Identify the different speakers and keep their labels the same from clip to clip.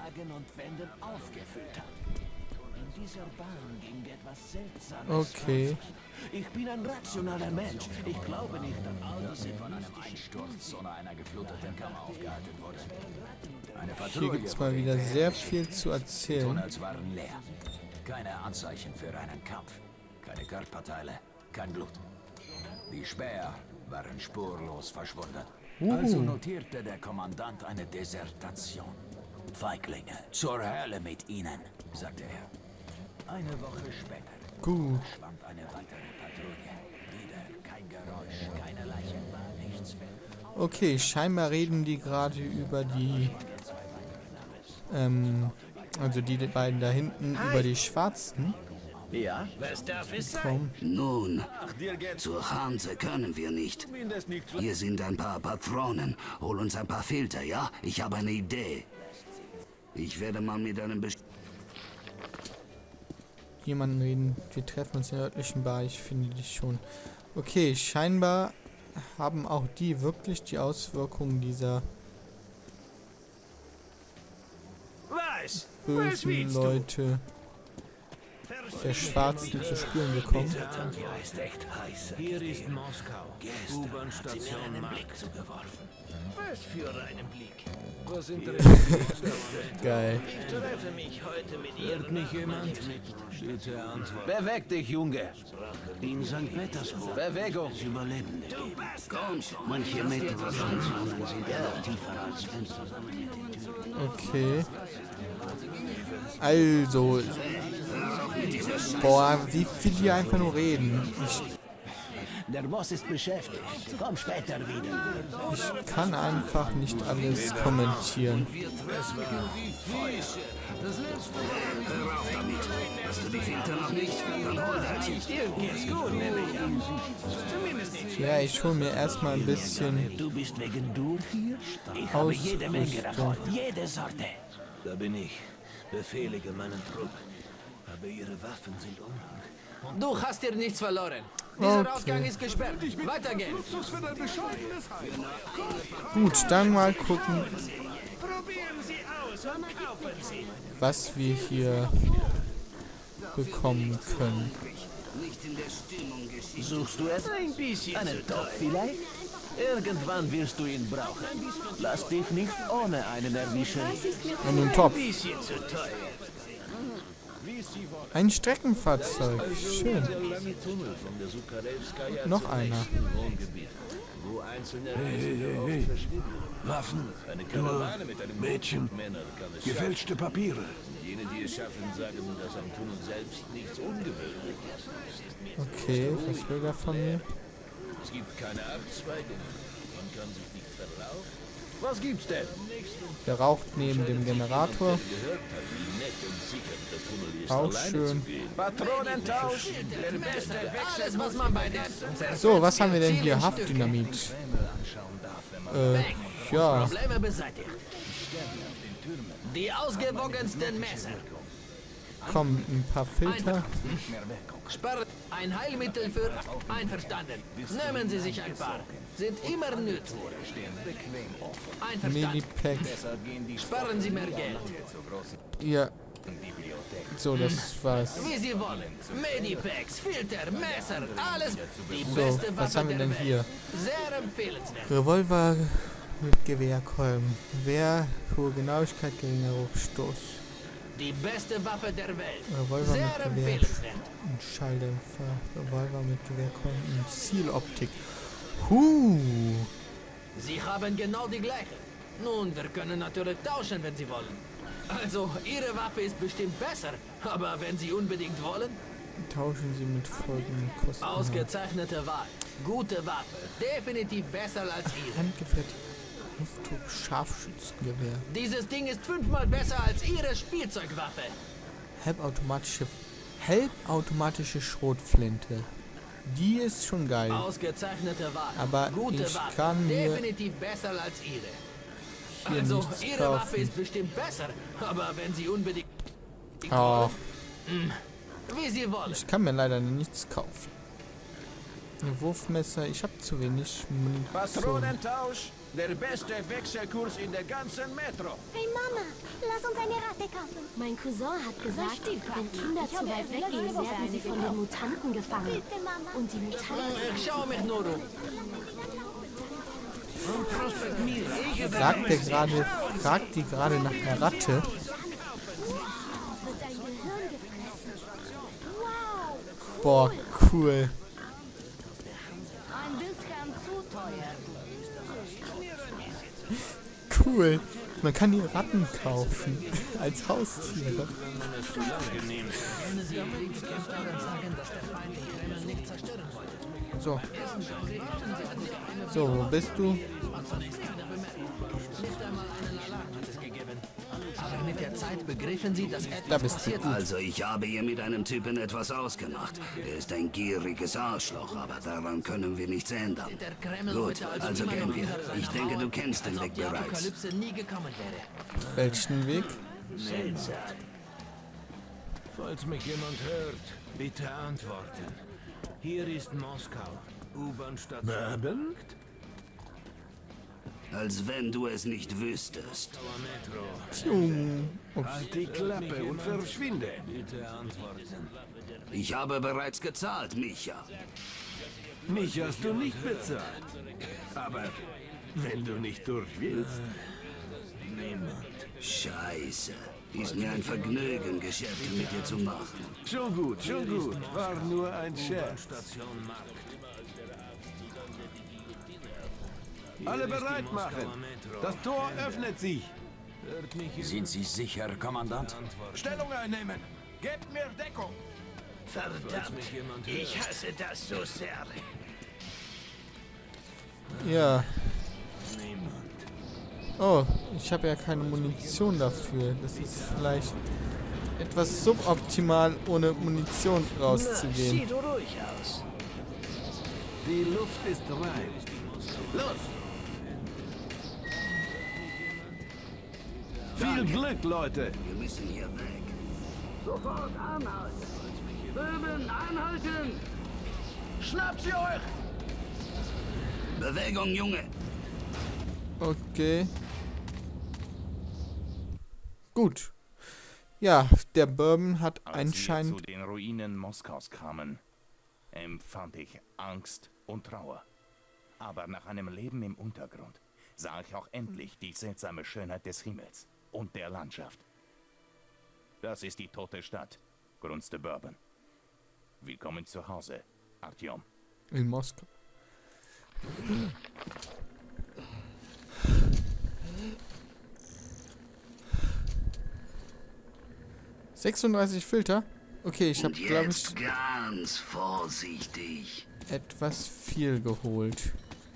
Speaker 1: Wagen und Wänden aufgefüllt hat. In dieser Bahn ging etwas Seltsames.
Speaker 2: Okay.
Speaker 1: Ich bin ein rationaler Mensch. Ich glaube nicht an all diese
Speaker 3: Von einem Einsturz oder einer gefluteten Kammer aufgehalten wurde. Eine
Speaker 2: Hier
Speaker 3: Patrouille
Speaker 2: gibt es mal wieder sehr viel zu
Speaker 3: Die
Speaker 2: erzählen.
Speaker 3: Tunnels waren leer. Keine Anzeichen für einen Kampf. Keine Körperteile. Kein Blut. Die Späher waren spurlos verschwunden. Also notierte der Kommandant eine Desertation. Feiglinge, zur Hölle mit ihnen, sagte er. Eine Woche später
Speaker 2: Gut.
Speaker 3: schwand eine weitere Patrouille. Wieder kein Geräusch, keine Leichenbahn, nichts mehr.
Speaker 2: Okay, scheinbar reden die gerade über die, also die beiden da hinten, über die Schwarzen.
Speaker 1: Ja? Was darf es sein?
Speaker 2: Komm.
Speaker 4: Nun, zur Hanse können wir nicht. Hier sind ein paar Patronen. Hol uns ein paar Filter, ja? Ich habe eine Idee. Ich werde mal mit einem
Speaker 2: Jemanden reden. Wir treffen uns in der örtlichen Bar. Ich finde dich schon. Okay, scheinbar haben auch die wirklich die Auswirkungen dieser
Speaker 1: Was?
Speaker 2: bösen Leute der Schwarzen zu spüren bekommen.
Speaker 1: Hier ist echt heiß. Hier ist Moskau. U-Bahn-Station Mark. Was für einen Blick. Was interessiert mich?
Speaker 2: Geil.
Speaker 1: Ich treffe mich heute mit ihr. Hört mich jemand? Bitte antworten. Beweg dich, Junge. In St. Petersburg. Bewegung. Überlebende.
Speaker 4: Manche Metrostationen
Speaker 1: sind ja noch tiefer als Fenster.
Speaker 2: Okay. Also. Boah, wie viel die einfach nur reden.
Speaker 1: Der Boss ist beschäftigt. Komm später wieder.
Speaker 2: Ich kann einfach nicht alles kommentieren.
Speaker 4: Hast du die Filter noch nicht? Dann hol welche.
Speaker 1: Geht's gut, nehme ich an. Zumindest nicht.
Speaker 2: Ja, ich hole mir erstmal ein bisschen
Speaker 1: Du bist wegen Dur hier? Ich habe jede Menge davon.
Speaker 2: Ausrüstung.
Speaker 1: Jede Sorte. Da bin ich. Befehlige meinen Trupp. Aber ihre Waffen sind unlang. Du hast hier nichts verloren. Dieser
Speaker 2: Okay.
Speaker 1: Ausgang ist gesperrt. Weitergehen.
Speaker 2: Gut, dann mal gucken,
Speaker 1: Probieren Sie aus und kaufen Sie.
Speaker 2: was wir hier bekommen können.
Speaker 1: Suchst du es? Ein bisschen einen Topf vielleicht? Irgendwann wirst du ihn brauchen. Lass dich nicht ohne einen erwischen.
Speaker 2: Einen Topf.
Speaker 1: Ein bisschen zu teuer.
Speaker 2: Ein Streckenfahrzeug. Schön. Noch einer.
Speaker 5: Hey. Waffen, nur Mädchen, gefälschte Papiere.
Speaker 1: Jene, die es schaffen, sagen, dass am Tunnel selbst nichts Ungewöhnliches ist.
Speaker 2: Okay, was will er von mir?
Speaker 1: Es gibt keine Abzweigungen. Man kann sich nicht verlaufen. Was gibt's denn?
Speaker 2: Der raucht neben dem Generator.
Speaker 1: Gehört hat, wie nett und sicher der Tunnel ist,
Speaker 2: Auch
Speaker 1: alleine
Speaker 2: schön.
Speaker 1: zu gehen. Patronentausch! Der beste Wechsel, was man bei der
Speaker 2: So, was haben wir denn hier? Haftdynamit. Ja.
Speaker 1: Probleme beseitigt. Die ausgewogensten Messer.
Speaker 2: Komm, ein paar Filter.
Speaker 1: Sperr ein Heilmittel für einverstanden. Nehmen Sie sich ein paar. Sind immer nützlich. Einverstanden.
Speaker 2: Medipacks.
Speaker 1: Sparen Sie mehr Geld.
Speaker 2: Ja. So, das war's.
Speaker 1: Wie Sie wollen. Medipacks, Filter, Messer, alles. Die
Speaker 2: So,
Speaker 1: beste
Speaker 2: was
Speaker 1: Waffe
Speaker 2: haben wir
Speaker 1: der
Speaker 2: denn
Speaker 1: Welt.
Speaker 2: hier?
Speaker 1: Sehr empfehlenswert.
Speaker 2: Revolver mit Gewehrkolben. Gewehr, hohe Genauigkeit, geringer Rückstoß.
Speaker 1: Die beste Waffe der Welt.
Speaker 2: Revolver
Speaker 1: Sehr
Speaker 2: mit Gewehr
Speaker 1: empfehlenswert.
Speaker 2: und Schalldämpfer. Revolver mit Gewehrkolben und Zieloptik.
Speaker 1: Sie haben genau die gleiche. Nun, wir können natürlich tauschen, wenn Sie wollen. Also, Ihre Waffe ist bestimmt besser. Aber wenn Sie unbedingt wollen,
Speaker 2: Tauschen Sie mit folgenden Kosten.
Speaker 1: ausgezeichnete Wahl. Gute Waffe. Definitiv besser als Ihre.
Speaker 2: Handgefertigtes Luftdruck-Scharfschützengewehr.
Speaker 1: Dieses Ding ist 5-mal besser als Ihre Spielzeugwaffe.
Speaker 2: Halbautomatische Schrotflinte. Die ist schon geil.
Speaker 1: Ausgezeichnete Wahl.
Speaker 2: Aber
Speaker 1: Gute
Speaker 2: ich
Speaker 1: Waffe.
Speaker 2: kann mir
Speaker 1: Definitiv besser als Ihre.
Speaker 2: hier
Speaker 1: Also,
Speaker 2: nichts
Speaker 1: Ihre Waffe
Speaker 2: kaufen.
Speaker 1: ist bestimmt besser. Aber wenn Sie unbedingt...
Speaker 2: Oh,
Speaker 1: Wie Sie wollen.
Speaker 2: ich kann mir leider nichts kaufen. Ein Wurfmesser, ich habe zu wenig Munition.
Speaker 1: Patronentausch. Der beste Wechselkurs in der ganzen Metro.
Speaker 6: Hey Mama, lass uns eine Ratte kaufen. Mein Cousin hat gesagt, wenn Kinder zu weit weggehen, werden sie von den Mutanten gefangen. Bitte, Mama. Und die Mutanten...
Speaker 1: Ich schau mich nur um.
Speaker 2: Fragt die gerade nach einer Ratte?
Speaker 6: Wird dein Gehirn gefressen. Wow.
Speaker 2: Boah, cool.
Speaker 6: Ein bisschen zu teuer.
Speaker 2: Cool. Man kann hier Ratten kaufen. Als Haustiere. So. So, wo bist du?
Speaker 1: Aber mit der Zeit begriffen sie, dass
Speaker 2: Da bist du.
Speaker 4: Also ich habe hier mit einem Typen etwas ausgemacht. Er ist ein gieriges Arschloch, aber daran können wir nichts ändern. Gut, also gehen wir. Ich denke, du kennst den Weg bereits.
Speaker 1: nie gekommen wäre.
Speaker 2: Welchen Weg?
Speaker 1: Seltsam. Falls mich jemand hört, bitte antworten. Hier ist Moskau. U-Bahn-Station.
Speaker 5: Bourbon?
Speaker 4: Als wenn du es nicht wüsstest.
Speaker 2: Junge.
Speaker 5: Halt die Klappe und verschwinde.
Speaker 1: Bitte antworten.
Speaker 4: Ich habe bereits gezahlt, Micha.
Speaker 5: Mich hast du nicht bezahlt. Aber wenn du nicht durch willst...
Speaker 4: Scheiße. Ist mir ein Vergnügen, Geschäfte mit dir zu machen.
Speaker 5: Schon gut, schon gut. War nur ein Scherz.
Speaker 1: Station Markt.
Speaker 5: Alle bereit machen. Das Tor öffnet sich.
Speaker 1: Hört mich
Speaker 3: Sind Sie sicher, Kommandant?
Speaker 5: Stellung einnehmen. Gebt mir Deckung.
Speaker 1: Verdammt. Ich hasse das so sehr.
Speaker 2: Ja. Oh, ich habe ja keine Munition dafür. Das ist vielleicht etwas suboptimal, ohne Munition rauszugehen.
Speaker 1: Sieht ruhig aus.
Speaker 5: Die Luft ist rein. Los! Viel Glück, Leute.
Speaker 4: Wir müssen hier weg. Sofort anhalten. Böben, anhalten!
Speaker 5: Schnappt sie euch!
Speaker 4: Bewegung, Junge.
Speaker 2: Okay. Gut. Ja, der Bourbon hat
Speaker 7: Als wir
Speaker 2: anscheinend...
Speaker 7: zu den Ruinen Moskaus kamen, empfand ich Angst und Trauer. Aber nach einem Leben im Untergrund sah ich auch endlich die seltsame Schönheit des Himmels und der Landschaft. Das ist die tote Stadt, grunzte Bourbon. Willkommen zu Hause, Artyom.
Speaker 2: in Moskau. ...36 Filter? Okay, ich habe, glaube ich,
Speaker 4: ganz vorsichtig.
Speaker 2: etwas viel geholt.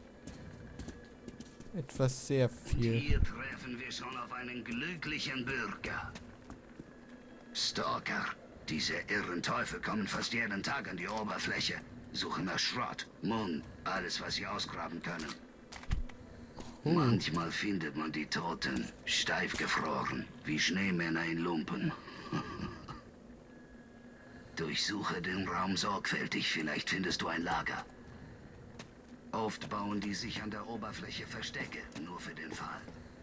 Speaker 2: Etwas sehr viel.
Speaker 4: Hier treffen wir schon auf einen glücklichen Bürger. Stalker. Diese irren Teufel kommen fast jeden Tag an die Oberfläche. Suchen nach Schrott, Mund, alles, was sie ausgraben können. Manchmal findet man die Toten steif gefroren, wie Schneemänner in Lumpen. Durchsuche den Raum sorgfältig, vielleicht findest du ein Lager. Oft bauen die sich an der Oberfläche Verstecke, nur für den Fall.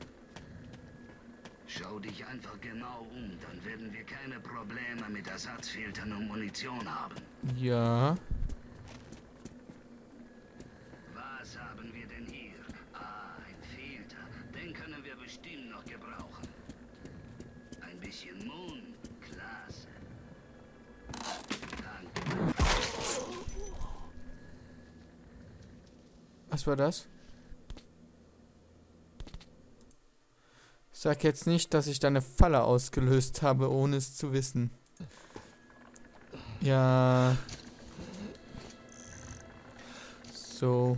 Speaker 4: Schau dich einfach genau um, dann werden wir keine Probleme mit Ersatzfiltern und Munition haben.
Speaker 2: Ja.
Speaker 4: Was haben wir denn hier? Ah, ein Filter. Den können wir bestimmt noch gebrauchen. Ein bisschen Mund. Klasse. Danke.
Speaker 2: Was war das? Sag jetzt nicht, dass ich da eine Falle ausgelöst habe, ohne es zu wissen. Ja. So.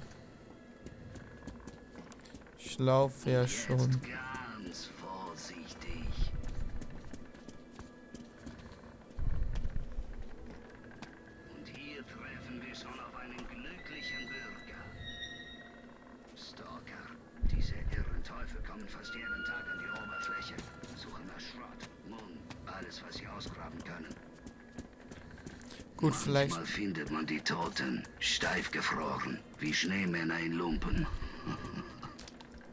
Speaker 2: Ich laufe ja schon.
Speaker 4: Ganz vorsichtig. Und hier treffen wir schon auf einen glücklichen Bürger. Stalker. Diese irren Teufel kommen fast jeden Tag an die Oberfläche. Suchen nach Schrott, Mund, alles, was sie ausgraben können.
Speaker 2: Gut, vielleicht.
Speaker 4: Manchmal findet man die Toten steif gefroren, wie Schneemänner in Lumpen.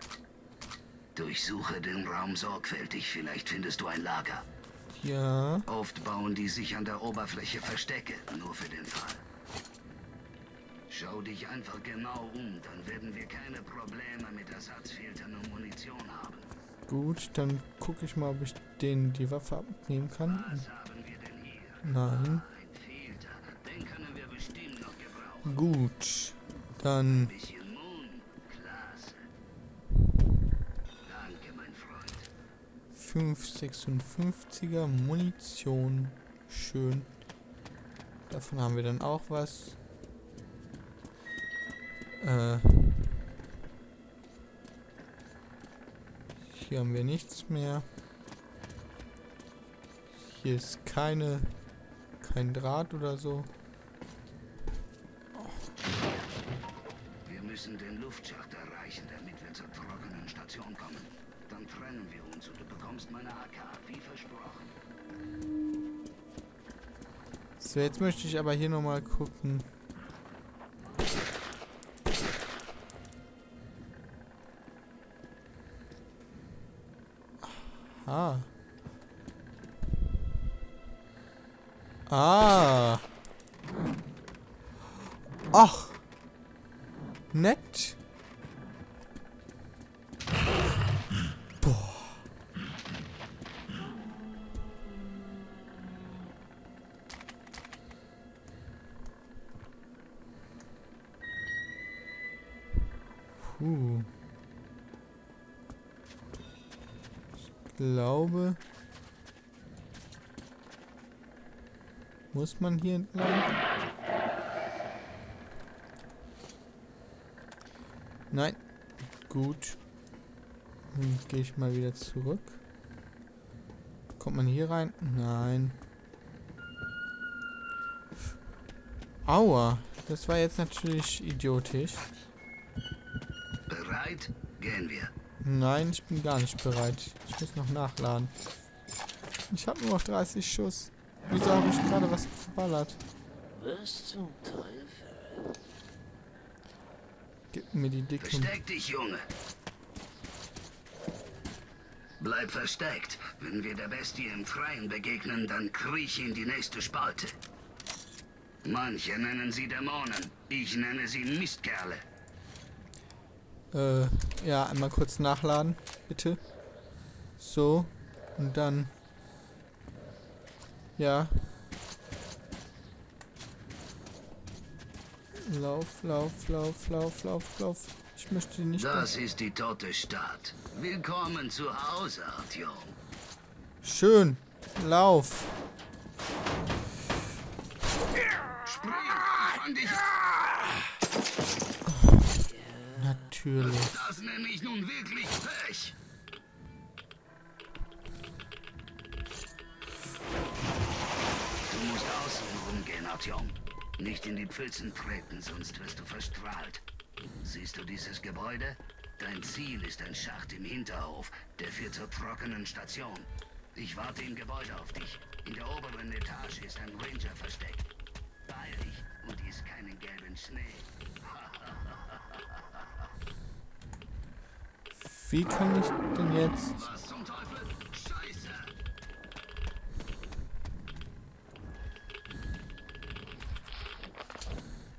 Speaker 4: Durchsuche den Raum sorgfältig, vielleicht findest du ein Lager.
Speaker 2: Ja.
Speaker 4: Oft bauen die sich an der Oberfläche Verstecke, nur für den Fall. Schau dich einfach genau um, dann werden wir keine Probleme mit Ersatzfiltern und Munition haben.
Speaker 2: Gut, dann gucke ich mal, ob ich denen die Waffe abnehmen kann.
Speaker 4: Was haben wir denn hier?
Speaker 2: Nein.
Speaker 4: Ein Filter, den können wir bestimmt noch gebrauchen.
Speaker 2: Gut, dann...
Speaker 4: Ein bisschen Moon, klasse. Danke, mein Freund.
Speaker 2: 5,56er Munition. Schön. Davon haben wir dann auch was. Hier haben wir nichts mehr. Hier ist kein Draht oder so.
Speaker 4: Wir müssen den Luftschacht erreichen, damit wir zur trockenen Station kommen. Dann trennen wir uns und du bekommst meine AK, wie versprochen.
Speaker 2: So, jetzt möchte ich aber hier nochmal gucken. Ah. Ah. Ach. Nett. Boah. Ich glaube, muss man hier entlang? Nein. Gut. Dann gehe ich mal wieder zurück. Kommt man hier rein? Nein. Aua. Das war jetzt natürlich idiotisch.
Speaker 4: Bereit? Gehen wir.
Speaker 2: Nein, ich bin gar nicht bereit. Ich muss noch nachladen. Ich habe nur noch 30 Schuss. Wieso habe ich gerade was verballert?
Speaker 1: Was zum Teufel?
Speaker 2: Gib mir die dicke...
Speaker 4: Versteck dich, Junge. Bleib versteckt. Wenn wir der Bestie im Freien begegnen, dann kriech in die nächste Spalte. Manche nennen sie Dämonen. Ich nenne sie Mistkerle.
Speaker 2: Ja, einmal kurz nachladen, bitte. So, und dann... Ja. Lauf, lauf, lauf, lauf, lauf, lauf. Ich möchte nicht...
Speaker 4: Das ist die tote Stadt. Willkommen zu Hause, Artyom.
Speaker 2: Schön. Lauf.
Speaker 4: Spring an dich.
Speaker 2: Natürlich.
Speaker 4: Das nenne ich nun wirklich Pech. Du musst außen rumgehen, Artyom. Nicht in die Pfützen treten, sonst wirst du verstrahlt. Siehst du dieses Gebäude? Dein Ziel ist ein Schacht im Hinterhof, der führt zur trockenen Station. Ich warte im Gebäude auf dich. In der oberen Etage ist ein Ranger versteckt. Beeil dich und iss keinen gelben Schnee.
Speaker 2: Wie kann ich denn jetzt...
Speaker 4: Was zum Teufel? Scheiße!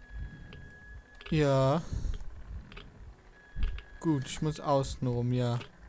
Speaker 2: Ja. Gut, ich muss außen rum, ja.